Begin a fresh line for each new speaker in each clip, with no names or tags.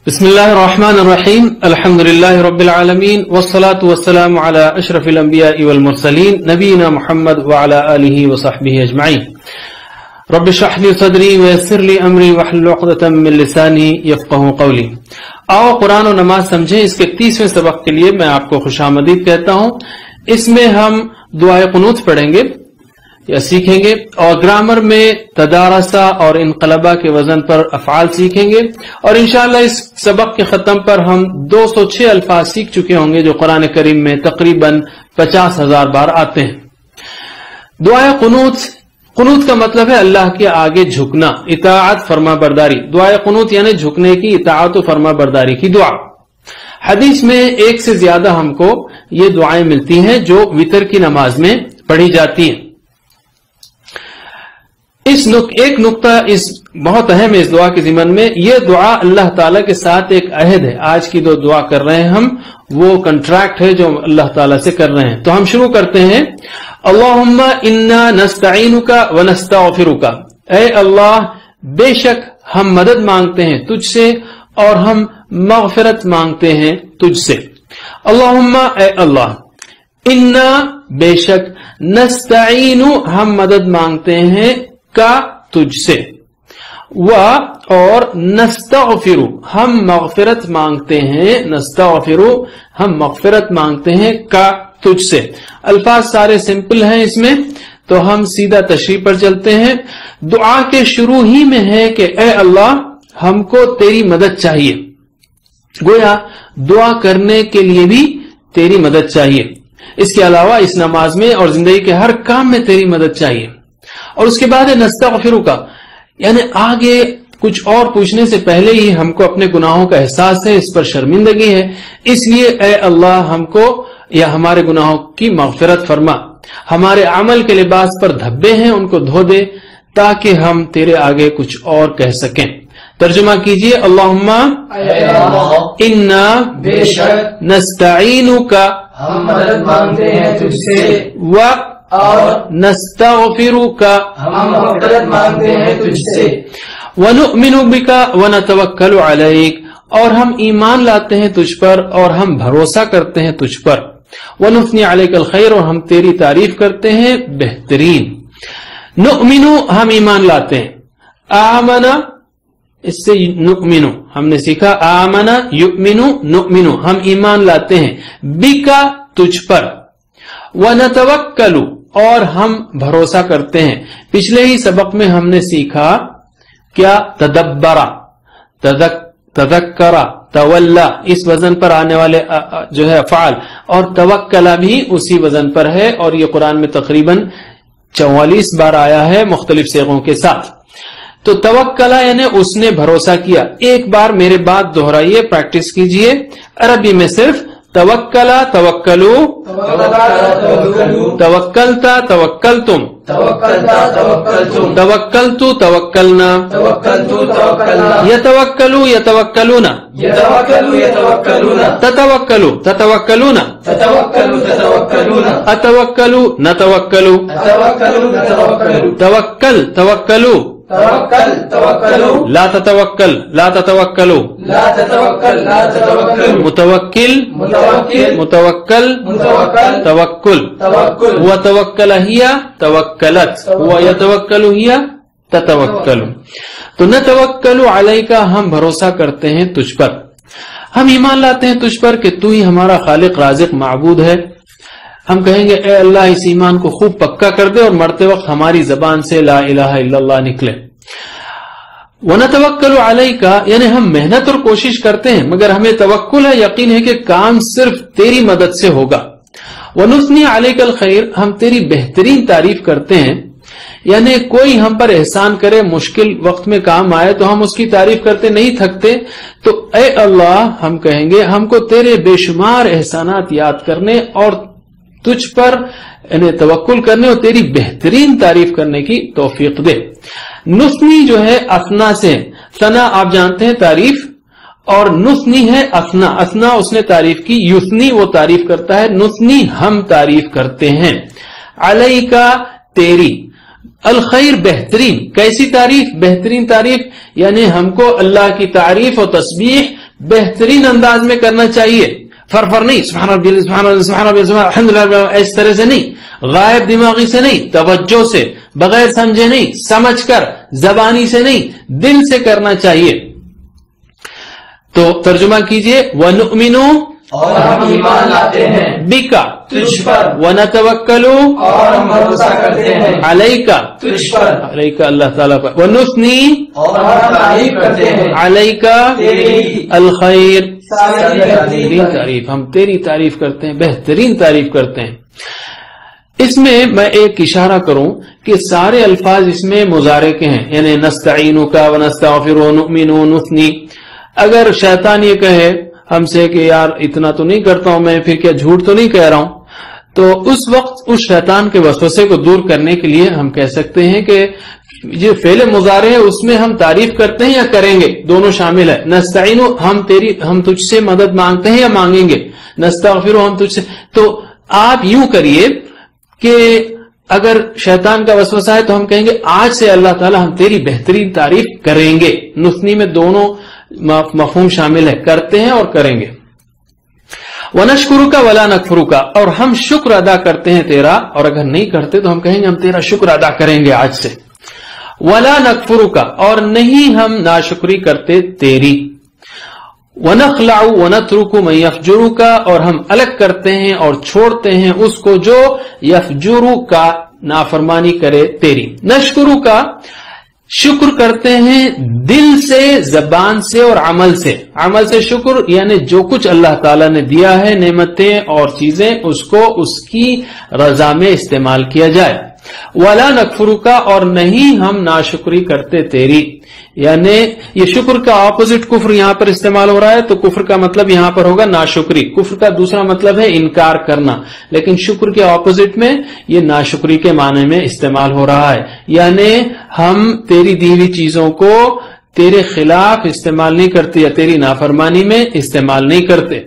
बिस्मिल्लाहिर्रहमानिर्रहीम अल्हम्दुलिल्लाहि रब्बिल आलमीन वस्सलातु वस्सलामु अला अशरफिल अंबिया'i वल मुरसलीन नबीना मुहम्मद व अला आलिहि व सहबिहि अजमईन। रब्बि इश्रह ली सदरी व यस्सिर ली अमरी वहलुल उक़दतम मिन लिसानी यफ़क़हू क़ौली। आओ कुरान और नमाज समझें, इसके 30वें सबक के लिए मैं आपको खुशामदीद कहता हूं। इसमें हम दुआए कुनूत पढ़ेंगे या सीखेंगे और ग्रामर में तदारसा और इनकलबा के वजन पर अफ़आल सीखेंगे और इंशाअल्लाह इस सबक के खत्म पर हम 206 अल्फाज सीख चुके होंगे जो कुरान करीम में तकरीबन 50,000 बार आते हैं। दुआए कुनूत का मतलब है अल्लाह के आगे झुकना, इताअत फरमा बरदारी। दुआए कुनूत यानी झुकने की, इताअत फरमा बरदारी की दुआ। हदीस में एक से ज्यादा हमको ये दुआएं मिलती हैं जो वितर की नमाज में पढ़ी जाती हैं। एक नुक्ता इस बहुत अहम है इस दुआ के ज़िमन में। यह दुआ अल्लाह ताला के साथ एक अहद है। आज की जो दुआ कर रहे हैं हम, वो कंट्रैक्ट है जो अल्लाह ताला से कर रहे हैं। तो हम शुरू करते हैं, अल्लाहुम्मा इन्ना नस्तईनुका व नस्तगफिरुका। ऐ अल्लाह, बेशक हम मदद मांगते हैं तुझसे और हम मगफिरत मांगते हैं तुझसे। अल्लाहुम्मा, ऐ अल्लाह, इन्ना बेशक, नस्तईनु हम मदद मांगते हैं का तुझसे, व और नस्तगफिरु हम मगफिरत मांगते हैं, नस्तगफिरु हम मगफिरत मांगते हैं का तुझसे। अल्फाज सारे सिंपल हैं इसमें, तो हम सीधा तशरीह पर चलते हैं। दुआ के शुरू ही में है कि ए अल्लाह, हमको तेरी मदद चाहिए। गोया दुआ करने के लिए भी तेरी मदद चाहिए। इसके अलावा इस नमाज में और जिंदगी के हर काम में तेरी मदद चाहिए। और उसके बाद है नस्तगफिरुका, यानी आगे कुछ और पूछने से पहले ही हमको अपने गुनाहों का एहसास है, इस पर शर्मिंदगी है, इसलिए ए अल्लाह हमको या हमारे गुनाहों की मगफिरत फरमा। हमारे अमल के लिबास पर धब्बे हैं, उनको धो दे ताकि हम तेरे आगे कुछ और कह सकें। तर्जुमा कीजिए, अल्लाहुम्मा इन्ना बेशक नस्तईनुका
हम मदद मांगते हैं तुझसे,
व
और
नस्तगफिरुका
हम मगफिरत मांगते हैं तुझसे,
व नुअमिनु बिका व नतवक्कलु अलैक और हम ईमान लाते हैं तुझ पर और हम भरोसा करते हैं तुझ पर। व नुस्नी अलैकल खैर और हम तेरी तारीफ करते हैं बेहतरीन। नुअमिनु हम ईमान लाते हैं, आमना इससे नुअमिनु हमने सीखा, आमना युमिनु नुअमिनु हम ईमान लाते हैं, बिका तुझ पर, व नतवक्कलु और हम भरोसा करते हैं। पिछले ही सबक में हमने सीखा क्या, तदब्बरा, तदक्करा, तवल्ला, इस वजन पर आने वाले जो है अफ़आल, और तवक्कला भी उसी वजन पर है और ये कुरान में तकरीबन 44 बार आया है मुख्तलिफ सेगों के साथ। तो तवक्कला यानी उसने भरोसा किया। एक बार मेरे बात दोहराइए, प्रैक्टिस कीजिए। अरबी में सिर्फ तवक्कला, तवक्कलू, तवक्कलता, तवक्कलतुम, तवक्कलतु, तवक्कलना, यतवक्कलू, यतवक्कलूना, ततवक्कलू, ततवक्कलूना, अतवक्कलू, नतवक्कलू, तवक्कल, तवक्कलू, ला ततवक्कल, ला ततवक्कलू, मुतवक्किल, मुतवक्कल, तवक्कुल, व तवक्कल हिया तवक्कलत, व यतवक्कलु हिया ततवक्कलु। तो नतवक्कलु अलैका हम भरोसा करते हैं तुझ पर, हम ईमान लाते हैं तुझ पर कि तू ही हमारा खालिक राज़िक माबूद है। हम कहेंगे ए अल्लाह, इस ईमान को खूब पक्का कर दे और मरते वक्त हमारी जबान से ला इलाहा इल्लल्लाह निकले। व नतवक्कलु अलैका यानी हम मेहनत और कोशिश करते हैं मगर हमें तवक्कुल है, यकीन है कि काम सिर्फ तेरी मदद से होगा। व नुस्नी अलैकल खैर हम तेरी बेहतरीन तारीफ करते हैं, यानी कोई हम पर एहसान करे, मुश्किल वक्त में काम आए तो हम उसकी तारीफ करते नहीं थकते। तो ए अल्लाह, हम कहेंगे हमको तेरे बेशुमार एहसानात याद करने और तुझ पर इन्हें तवक्कुल करने और तेरी बेहतरीन तारीफ करने की तौफीक दे। नुस्नी जो है असना से, सना आप जानते हैं तारीफ, और नुस्नी है असना, असना उसने तारीफ की, युस्नी वो तारीफ करता है, नुस्नी हम तारीफ करते हैं। अलैका तेरी, अल खैर बेहतरीन, कैसी तारीफ, बेहतरीन तारीफ, यानी हमको अल्लाह की तारीफ और तस्बीह बेहतरीन अंदाज में करना चाहिए, फरफर नहीं, सुभान रब्बिल सुभान रब्बिल सुभान रब्बिल सुभान अल्हम्दुलिल्लाह, इस तरह से नहीं, गायब दिमागी से नहीं, तवज्जो से, बगैर समझे नहीं, समझकर, जबानी से नहीं, दिल से करना चाहिए। तो तर्जुमा कीजिए, वनुमिनु,
और हम ईमान लाते हैं
बिका,
तुझ पर,
वनतवक्कलु,
और हम भरोसा करते हैं
अलैका,
तुझ पर,
अलैका अल्लाह ताला पर, वनुस्नी,
और हम तारीफ करते हैं
अलैका
तेरी
अल खैर,
सारी
बेहतरीन तारीफ, हम तेरी तारीफ करते हैं, बेहतरीन तारीफ करते हैं। इसमें मैं एक इशारा करूं कि सारे अल्फाज इसमें मुजारे के हैं, यानी नस्तईनु का, वनस्तगफिरु, नुमिनु, नुस्नी। अगर शैतान ये कहे हमसे कि यार इतना तो नहीं करता हूं मैं, फिर क्या झूठ तो नहीं कह रहा हूं, तो उस वक्त उस शैतान के वसवसे को दूर करने के लिए हम कह सकते हैं कि ये फेले मुजारे है, उसमें हम तारीफ करते हैं या करेंगे, दोनों शामिल है। नस्तईनु, हम तुझसे मदद मांगते हैं या मांगेंगे, नस्तगफिरु, हम तुझसे। तो आप यूं करिए कि अगर शैतान का वसवसा है तो हम कहेंगे आज से अल्लाह ताला हम तेरी बेहतरीन तारीफ करेंगे। नुस्नी में दोनों मफहूम शामिल है, करते हैं और करेंगे। वनशकुरु का वला नकफुरु का, और हम शुक्र अदा करते हैं तेरा, और अगर नहीं करते तो हम कहेंगे हम तेरा शुक्र अदा करेंगे आज से। वला नकफुरु का, और नहीं हम नाशुक्री करते तेरी। वनखलाउ वनत्रुकु मन यफजुरु का, और हम अलग करते हैं और छोड़ते हैं उसको जो यफजुरु का नाफरमानी करे तेरी। नशकुरु का, शुक्र करते हैं दिल से, जबान से और अमल से। अमल से शुक्र यानी जो कुछ अल्लाह ताला ने दिया है, नेमतें और चीजें, उसको उसकी रजा में इस्तेमाल किया जाए। वला नकफुरु का, और नहीं हम नाशुक्री करते तेरी, यानी ये शुक्र का ऑपोजिट कुफ्र यहां पर इस्तेमाल हो रहा है, तो कुफ्र का मतलब यहां पर होगा नाशुक्री। कुफ्र का दूसरा मतलब है इनकार करना, लेकिन शुक्र के ऑपोजिट में ये नाशुक्री के माने में इस्तेमाल हो रहा है, यानी हम तेरी दी हुई चीजों को तेरे खिलाफ इस्तेमाल नहीं करते या तेरी नाफरमानी में इस्तेमाल नहीं करते।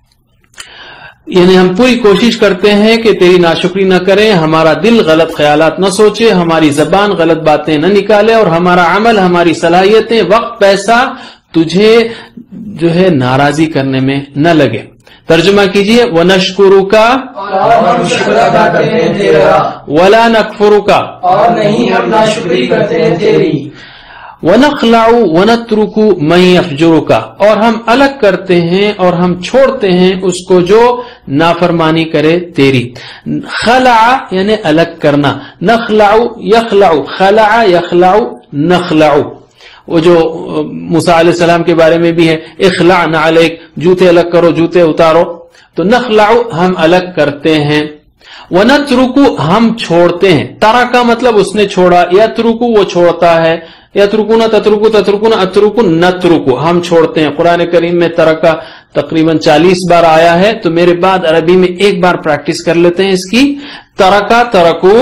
यानी हम पूरी कोशिश करते हैं कि तेरी नाशुक्री न करें, हमारा दिल गलत ख्यालात न सोचे, हमारी जबान गलत बातें न निकाले, और हमारा अमल, हमारी सलाहियतें, वक्त, पैसा तुझे जो है नाराजी करने में न लगे। तर्जुमा कीजिए, वनशकुरु का,
और हम शुक्र अदा करते हैं तेरा,
वला नकफुरु का,
और नहीं हम नाशुक्री करते हैं तेरी।
वनखलाउ वनत्रुकु मन यफजुरु का, और हम अलग करते हैं और हम छोड़ते हैं उसको जो नाफरमानी करे तेरी। खला यानी अलग करना, नखलाउ यखलाउ, खला यखलाउ नखलाउ। वो जो मूसा अलैहि सलाम के बारे में भी है, इखला न अलैक, जूते अलग करो, जूते उतारो। तो नखलाउ हम अलग करते हैं, वनत्रुकु हम छोड़ते हैं। तरा का मतलब उसने छोड़ा, यत्रुकु वो छोड़ता है, यत्रुकुना तत्रुकु तत्रुकुना अत्रुकु नत्रुकु हम छोड़ते हैं। कुरान करीम में तरका तकरीबन 40 बार आया है, तो मेरे बाद अरबी में एक बार प्रैक्टिस कर लेते हैं इसकी। तरका तरकु,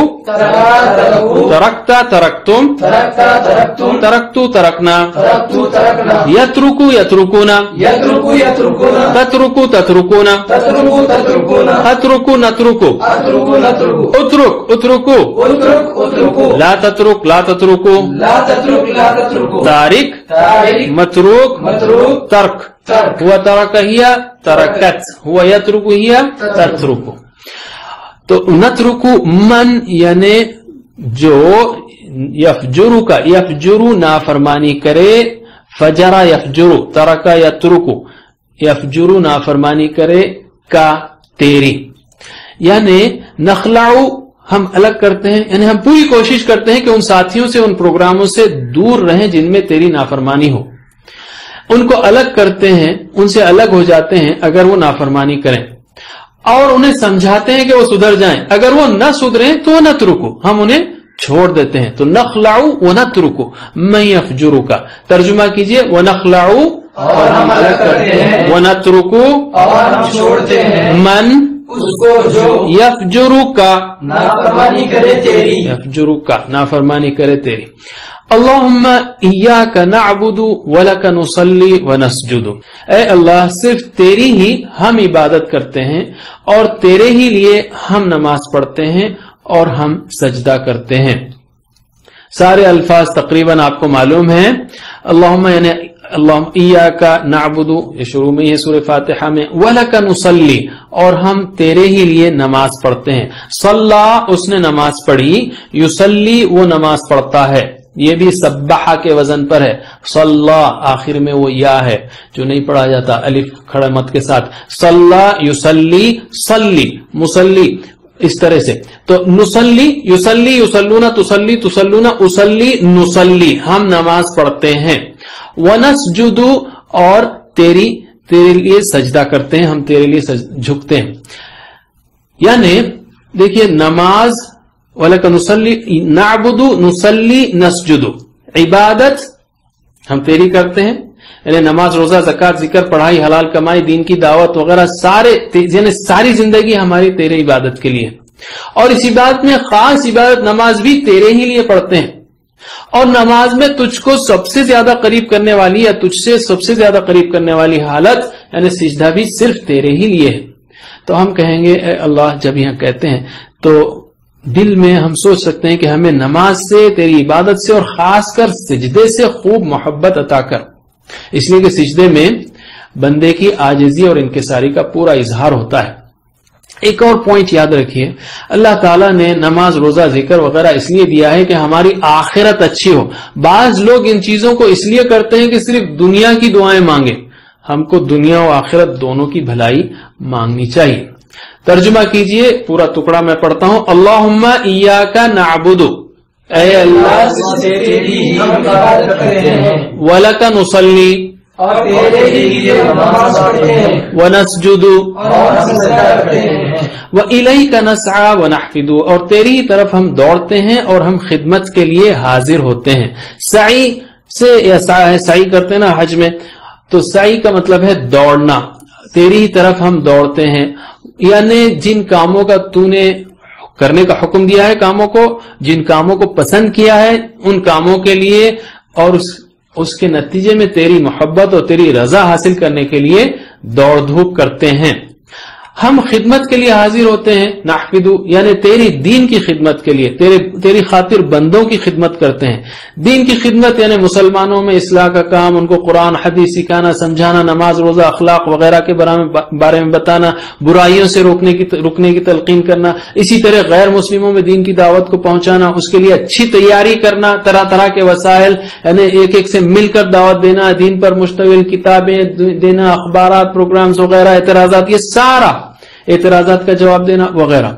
तरकता तरकतुम, तरकतु तरकना, यत्रुकु यत्रुकुना, तत्रुकु तत्रुकुना, अत्रुकु नत्रुकु, उत्रुक उत्रुकु, ला तत्रुक ला तत्रुकु, तारिक मतरूक तर्क, हुआ तरक हिया तरकत, हुआ यत्रुकु हिया तत्रुकु। तो नत्रुकु मन यानी जो यफजुरु का, यफजुरु नाफरमानी करे, फजरा यफजुरु, तरका यत्रुकु, यफजुरु नाफरमानी करे का तेरी। यानी नखलाउ हम अलग करते हैं, यानी हम पूरी कोशिश करते हैं कि उन साथियों से, उन प्रोग्रामों से दूर रहें जिनमें तेरी नाफरमानी हो। उनको अलग करते हैं, उनसे अलग हो जाते हैं अगर वो नाफरमानी करें, और उन्हें समझाते हैं कि वो सुधर जाएं। अगर वो न सुधरें तो नत्रुकु, हम उन्हें छोड़ देते हैं। तो नखलाउ व नत्रुकु मन यफजुरु का। तर्जुमा कीजिए, व नखलाउ
और हम अलग करते हैं,
व नत्रुकु
और हम छोड़ते हैं
मन
उसको जो
यफजुरु का,
नाफरमानी करे तेरी।
यफजुरु का नाफरमानी करे तेरी। अल्लाहुम्मा इय्याका नअबुदु व लका नुसल्ली व नस्जुदु। ऐ अल्लाह, सिर्फ तेरी ही हम इबादत करते हैं और तेरे ही लिए हम नमाज पढ़ते हैं और हम सजदा करते हैं। सारे अल्फाज तकरीबन आपको मालूम है। अल्लाहुम्मा यानी اللہ ایاکا نعبدو، یہ شروع میں ہی ہے سورہ فاتحہ میں، وَلَكَ نُصَلِّ، اور ہم تیرے ہی لیے نماز پڑھتے ہیں. صلی، اس نے نماز پڑھی، یصلی، وہ نماز پڑھتا ہے. یہ بھی سبحہ کے وزن پر ہے. صلی آخر میں وہ یا ہے جو نہیں پڑھا جاتا الف کھڑا مت کے ساتھ. صلی، یصلی، صلی، مصلی، اس طرح سے. تو نصلی، یصلی، یصلون، تصلی، تصلون، اصلی، نصلی، ہم نماز پڑھتے ہیں. ونسجد، اور تیرے لیے سجدہ کرتے ہیں، ہم تیرے لیے جھکتے ہیں. یعنی دیکھیے نماز، وَلَكَ نُصَلِّ، نَعْبُدُ، نُصَلِّ، نَسْجُدُ، عبادت ہم تیری کرتے ہیں، یعنی نماز، روزہ، زکوٰۃ، ذکر، پڑھائی، حلال کمائی، دین کی دعوت وغیرہ یعنی ساری زندگی ہماری تیرے عبادت کے لیے. اور اس عبادت میں خاص عبادت نماز بھی تیرے ہی لیے پڑھتے ہیں. اور نماز میں تجھ کو سب سے زیادہ قریب کرنے والی یا تجھ سے سب سے زیادہ قریب کرنے والی حالت یعنی سجدہ بھی صرف تیرے ہی لیے ہے. تو ہم کہیں گے اے اللہ، جب یہاں کہتے ہیں تو دل میں ہم سوچ سکتے ہیں کہ ہمیں نماز سے، تیری عبادت سے، اور خاص کر سجدے سے خوب محبت عطا کر. اس لیے کہ سجدے میں بندے کی عاجزی اور انکساری کا پورا اظہار ہوتا ہے. ایک اور پوائنٹ یاد رکھیے، اللہ تعالیٰ نے نماز، روزہ، ذکر وغیرہ اس لیے دیا ہے کہ ہماری آخرت اچھی ہو. بعض لوگ ان چیزوں کو اس لیے کرتے ہیں کہ صرف دنیا کی دعائیں مانگیں. ہم کو دنیا و آخرت دونوں کی بھلائی مانگنی چاہیے. ترجمہ کیجئے، پورا ٹکڑا میں پڑھتا ہوں. اللہم ایاک نعبد، اے اللہ
تیری ہم عبادت کرتے ہیں،
ولک نصلی،
اور تیرے ہی لیے نماز پڑھتے ہیں،
ونسجد،
اور ہم سجدہ کرتے ہیں،
وإلیک نسعی ونحفد، اور تیری طرف ہم دوڑتے ہیں اور ہم خدمت کے لیے حاضر ہوتے ہیں. سعی سے یا سعی کرتے ہیں نا حج میں، تو سعی کا مطلب ہے دوڑنا. تیری طرف ہم دوڑتے ہیں، یعنی جن کاموں کا تو نے کرنے کا حکم دیا ہے، کاموں کو، جن کاموں کو پسند کیا ہے، ان کاموں کے لیے اور اس کے نتیجے میں تیری محبت اور تیری رضا حاصل کرنے کے لیے دوڑ دھوپ کرتے ہیں. ہم خدمت کے لیے حاضر ہوتے ہیں، نحفدو، یعنی تیری دین کی خدمت کے لیے، تیری خاطر بندوں کی خدمت کرتے ہیں. دین کی خدمت یعنی مسلمانوں میں اصلاح کا کام، ان کو قرآن حدیث سکھانا، سمجھانا، نماز، روزہ، اخلاق وغیرہ کے بارے میں بتانا، برائیوں سے رکنے کی تلقین کرنا، اسی طرح غیر مسلموں میں دین کی دعوت کو پہنچانا، اس کے لیے اچھی تیاری کرنا، طرح طرح کے وسائل یعنی ایک ایک سے مل کر دعوت دینا، دین پر مشتمل کتابیں دینا، اخبارات، پروگرامز وغیرہ، اعتراضات، یہ سارا اعتراضات کا جواب دینا وغیرہ.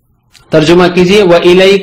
ترجمہ کیجئے، وَإِلَيْكَ،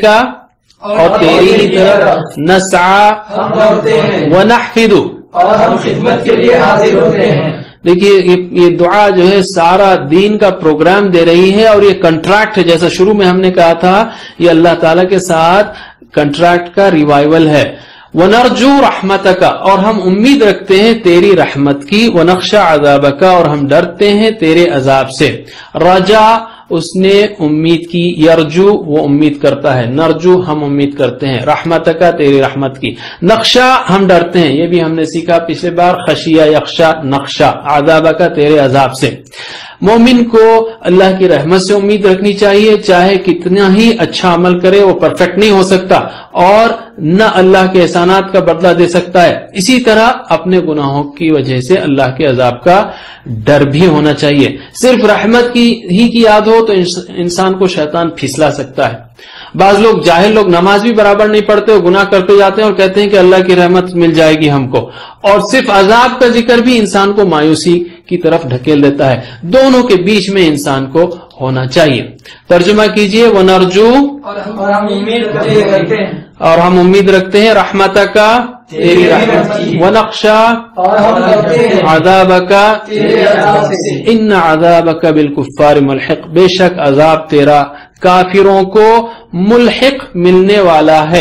اور تیری ہی طرف، نسعی،
ہم دوڑتے ہیں،
وَنَحْفِدُ،
اور ہم خدمت کے لیے حاضر ہوتے ہیں.
دیکھیے یہ دعا جو ہے سارا دین کا پروگرام دے رہی ہے، اور یہ کنٹریکٹ ہے. جیسا شروع میں ہم نے کہا تھا، یہ اللہ تعالیٰ کے ساتھ کنٹریکٹ کا ریوائول ہے. وَنَرْجُو رَحْمَتَكَ، اور ہم امید رکھتے ہیں تیری رحمت کی. وَنَخْشَى عَذَابَكَ، اور ہم ڈرتے ہیں تیرے عذاب سے. رجا، اس نے امید کی. یرجو، وہ امید کرتا ہے. نرجو، ہم امید کرتے ہیں. رحمتک، تیری رحمت کی. نقشہ، ہم ڈرتے ہیں. یہ بھی ہم نے سیکھا پچھلے بار. خشیہ یخشا، نقشہ. عذابک، تیرے عذاب سے. مومن کو اللہ کی رحمت سے امید رکھنی چاہیے، چاہے کتنا ہی اچھا عمل کرے، وہ پرفیکٹ نہیں ہو سکتا اور نہ اللہ کے احسانات کا بدلہ دے سکتا ہے. اسی طرح اپنے گناہوں کی وجہ سے اللہ کے عذاب کا ڈر بھی ہونا چاہیے. صرف رحمت کی یاد ہو تو انسان کو شیطان پھسلا سکتا ہے. بعض لوگ، جاہل لوگ، نماز بھی برابر نہیں پڑھتے اور گناہ کرتے جاتے ہیں اور کہتے ہیں کہ اللہ کی رحمت مل جائے گی ہم کو، اور صرف عذاب کا ذکر بھی انسان کو مایوسی کی طرف ڈھکیل دیتا ہے. دونوں کے بیچ میں انسان کو ہونا چاہیے. ترجمہ کیجئے، وَنَرْجُو،
اور ہم امید کرتے ہیں،
اور ہم امید رکھتے ہیں رحمتک، تیری رحمت کی. وَنَخْشَى،
اور ہم ڈرتے ہیں
عَذَابَكَ،
تیرے عذاب سے.
إِنَّ عَذَابَكَ بِالْكُفَّارِ مُلْحِقٌ، بے شک عذاب تیرا کافروں کو ملحق ملنے والا ہے.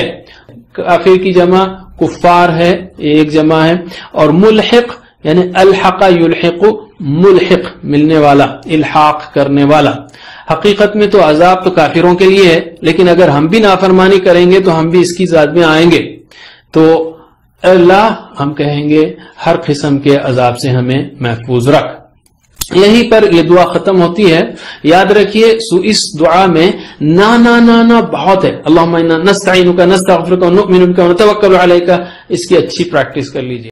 کافر کی جمع کفار ہے، ایک جمع ہے، اور ملحق یعنی الحق یلحق، ملحق ملنے والا، الحاق کرنے والا. حقیقت میں تو عذاب تو کافروں کے لیے ہے، لیکن اگر ہم بھی نافرمانی کریں گے تو ہم بھی اس کی ذات میں آئیں گے. تو اللہ، ہم کہیں گے ہر قسم کے عذاب سے ہمیں محفوظ رکھ. یہیں پر یہ دعا ختم ہوتی ہے. یاد رکھیے اس دعا میں نا بہت ہے. اللہم انا نستعینک نستغفرک ونؤمن بک ونتوکل علیک. اس کی اچھی پریکٹس کر لیجیے.